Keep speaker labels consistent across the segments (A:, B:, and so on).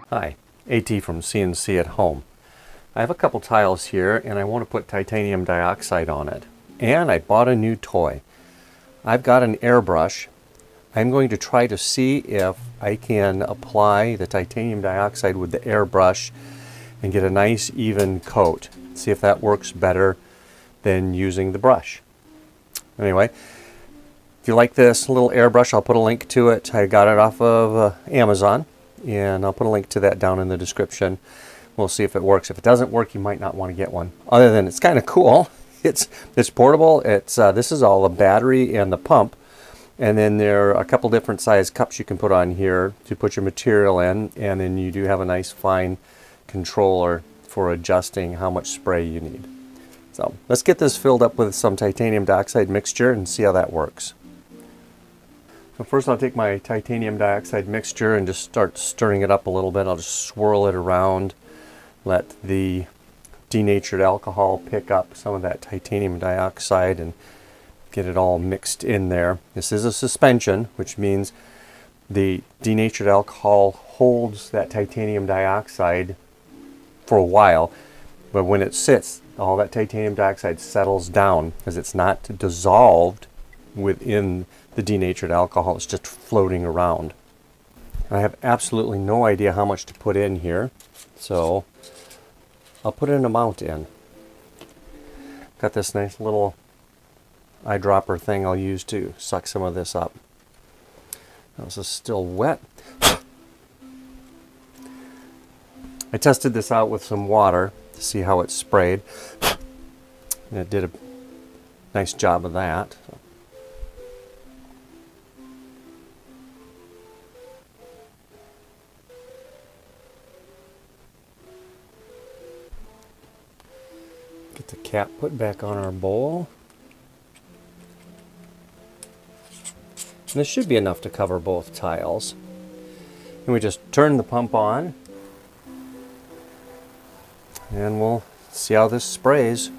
A: Hi, AT from CNC at Home. I have a couple tiles here and I want to put titanium dioxide on it. And I bought a new toy. I've got an airbrush. I'm going to try to see if I can apply the titanium dioxide with the airbrush and get a nice even coat. See if that works better than using the brush. Anyway, if you like this little airbrush, I'll put a link to it. I got it off of Amazon. And I'll put a link to that down in the description. We'll see if it works. If it doesn't work, you might not want to get one. Other than it's kind of cool. It's portable. It's this is all the battery and the pump, and then there are a couple different size cups you can put on here to put your material in, and then you do have a nice fine controller for adjusting how much spray you need. So let's get this filled up with some titanium dioxide mixture and see how that works. So first I'll take my titanium dioxide mixture and just start stirring it up a little bit. I'll just swirl it around, let the denatured alcohol pick up some of that titanium dioxide and get it all mixed in there. This is a suspension, which means the denatured alcohol holds that titanium dioxide for a while, but when it sits, all that titanium dioxide settles down because it's not dissolved within the denatured alcohol. It's just floating around. I have absolutely no idea how much to put in here, so I'll put an amount in. Got this nice little eyedropper thing I'll use to suck some of this up. Now, this is still wet. I tested this out with some water to see how it sprayed, and it did a nice job of that. Get the cap put back on our bowl. And this should be enough to cover both tiles. And we just turn the pump on and we'll see how this sprays.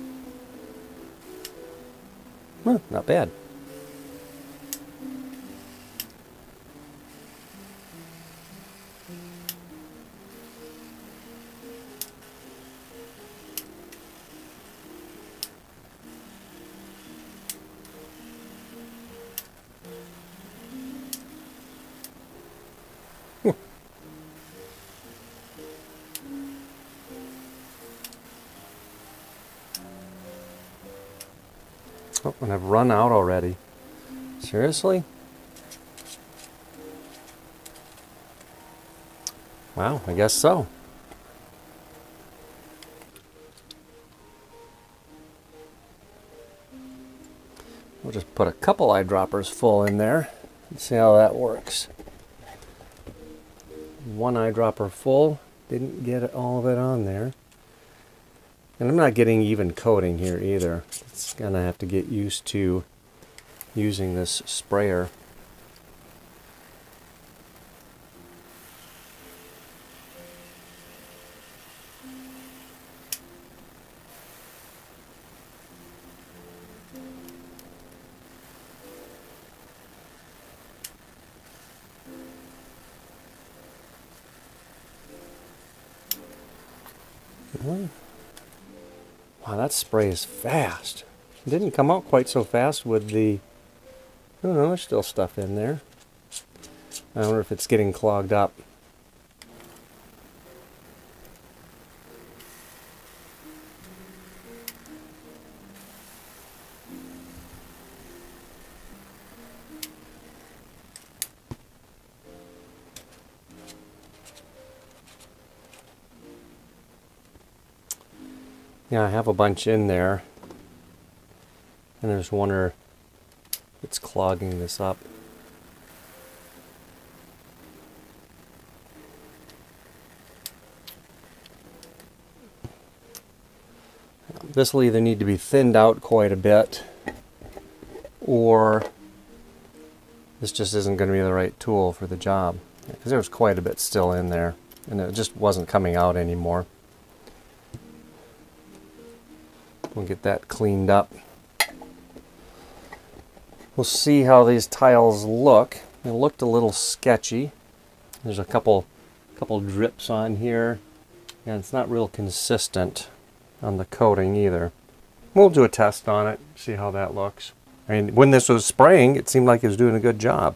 A: Not bad. Oh, and I've run out already. Seriously? Wow, I guess so. We'll just put a couple eyedroppers full in there and see how that works. One eyedropper full, didn't get all of it on there. And I'm not getting even coating here either. It's gonna have to get used to using this sprayer. Wow, that spray is fast. It didn't come out quite so fast with the... Oh no, there's still stuff in there. I wonder if it's getting clogged up. Yeah, I have a bunch in there, and I just wonder if it's clogging this up. This will either need to be thinned out quite a bit, or this just isn't going to be the right tool for the job, because there was quite a bit still in there, and it just wasn't coming out anymore. We'll get that cleaned up. We'll see how these tiles look. It looked a little sketchy. There's a couple A couple drips on here, and it's not real consistent on the coating either. We'll do a test on it, see how that looks. I mean, when this was spraying, it seemed like it was doing a good job.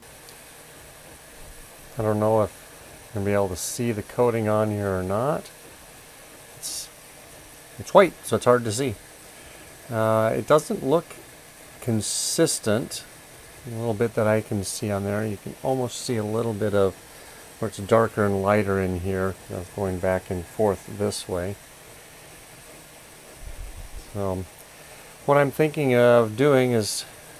A: I don't know if I'm going to be able to see the coating on here or not. It's white, so it's hard to see. It doesn't look consistent. A little bit that I can see on there. You can almost see a little bit of where it's darker and lighter in here. Going back and forth this way. So what I'm thinking of doing is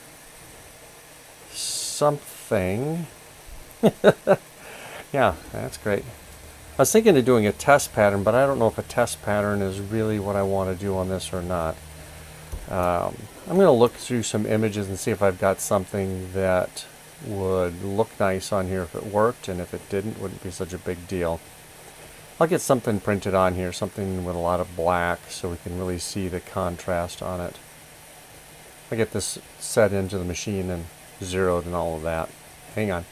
A: something. Yeah, that's great. I was thinking of doing a test pattern, but I don't know if a test pattern is really what I want to do on this or not. I'm going to look through some images and see if I've got something that would look nice on here if it worked, and if it didn't, it wouldn't be such a big deal. I'll get something printed on here, something with a lot of black so we can really see the contrast on it. I'll get this set into the machine and zeroed and all of that. Hang on.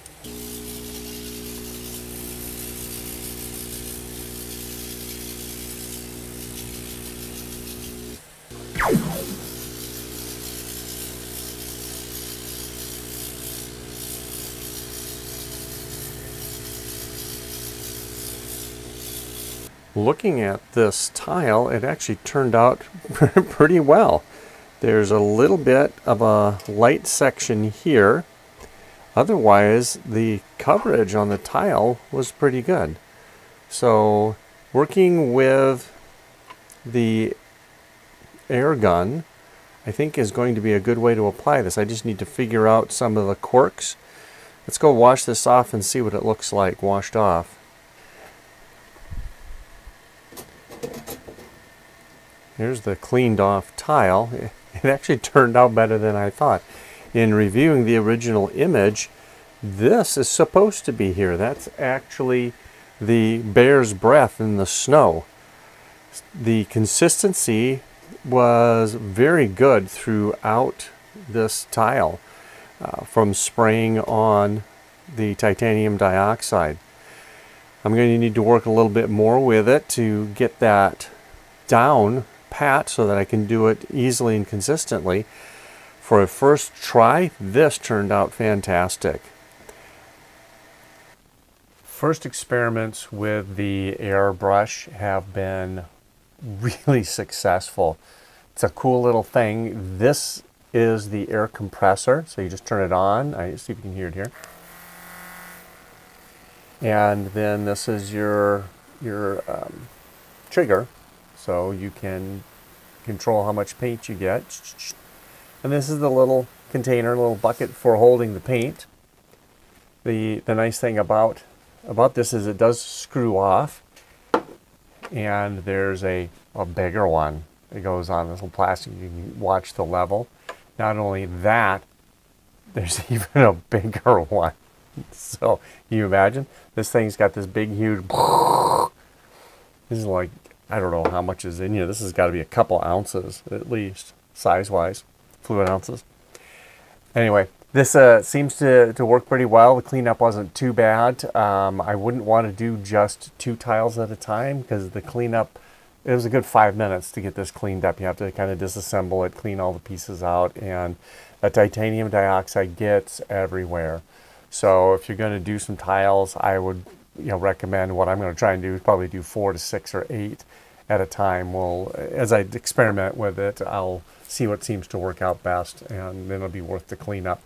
A: Looking at this tile, it actually turned out pretty well. There's a little bit of a light section here. Otherwise, the coverage on the tile was pretty good. So, working with the air gun, I think is going to be a good way to apply this. I just need to figure out some of the quirks. Let's go wash this off and see what it looks like washed off. Here's the cleaned off tile. It actually turned out better than I thought. In reviewing the original image, this is supposed to be here. That's actually the bear's breath in the snow. The consistency was very good throughout this tile from spraying on the titanium dioxide. I'm going to need to work a little bit more with it to get that down pat so that I can do it easily and consistently. For a first try, this turned out fantastic. First experiments with the AirBrush have been really successful. It's a cool little thing. This is the air compressor, so you just turn it on. I see if you can hear it here. And then this is your trigger, so you can control how much paint you get. And this is the little container, little bucket for holding the paint. The nice thing about this is it does screw off, and there's a bigger one. It goes on this little plastic. You can watch the level. Not only that, there's even a bigger one. So can you imagine? This thing's got this big, huge. This is like, I don't know how much is in here. This has got to be a couple ounces at least, size-wise, fluid ounces. Anyway, this seems to work pretty well. The cleanup wasn't too bad. I wouldn't want to do just 2 tiles at a time because the cleanup, it was a good 5 minutes to get this cleaned up. You have to kind of disassemble it, clean all the pieces out, and the titanium dioxide gets everywhere. So if you're going to do some tiles, I would recommend, what I'm going to try and do is probably do 4 to 6 or 8 at a time. Well, as I experiment with it, I'll see what seems to work out best, and then it'll be worth the cleanup.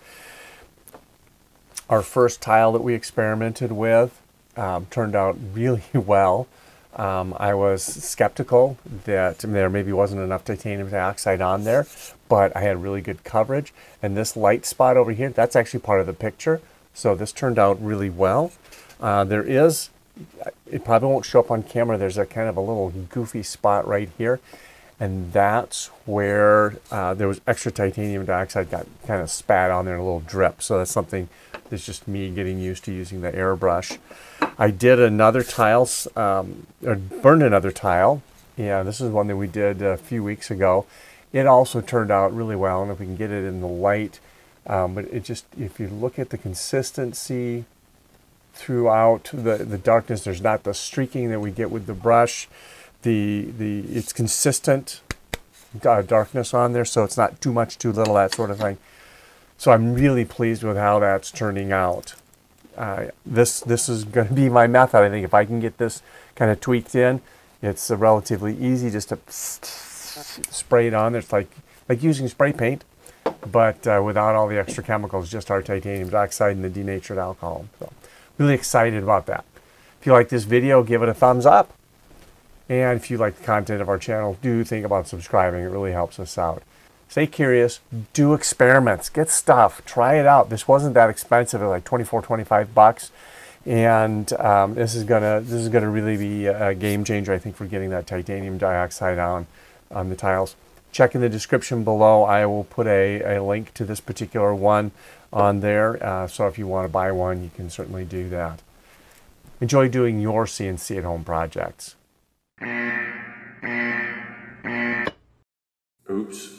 A: Our first tile that we experimented with turned out really well. I was skeptical that there maybe wasn't enough titanium dioxide on there, but I had really good coverage. And this light spot over here, that's actually part of the picture. So this turned out really well. There is, it probably won't show up on camera, there's a kind of a little goofy spot right here. And that's where there was extra titanium dioxide got kind of spat on there in a little drip. So that's something that's just me getting used to using the AirBrush. I did another tile, or burned another tile. Yeah, this is one that we did a few weeks ago. It also turned out really well, and if we can get it in the light, but it just, if you look at the consistency
B: throughout the darkness. There's not the streaking that we get with the brush. It's consistent darkness on there, so it's not too much, too little, that sort of thing. So I'm really pleased with how that's turning out. This is going to be my method. I think if I can get this kind of tweaked in, it's relatively easy just to spray it on. It's like using spray paint, but without all the extra chemicals, just our titanium dioxide and the denatured alcohol. So really excited about that. If you like this video, give it a thumbs up. And if you like the content of our channel, do think about subscribing. It really helps us out. Stay curious, do experiments, get stuff, try it out. This wasn't that expensive, it was like 24, 25 bucks. And this is gonna really be a game changer, I think, for getting that titanium dioxide on the tiles. Check in the description below. I will put a link to this particular one on there. So if you want to buy one, you can certainly do that. Enjoy doing your CNC at home projects.
A: Oops.